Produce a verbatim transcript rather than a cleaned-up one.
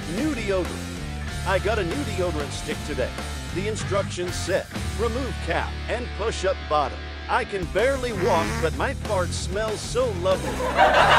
New deodorant. I got a new deodorant stick today. The instructions said, remove cap and push up bottom. I can barely walk, but my fart smells so lovely.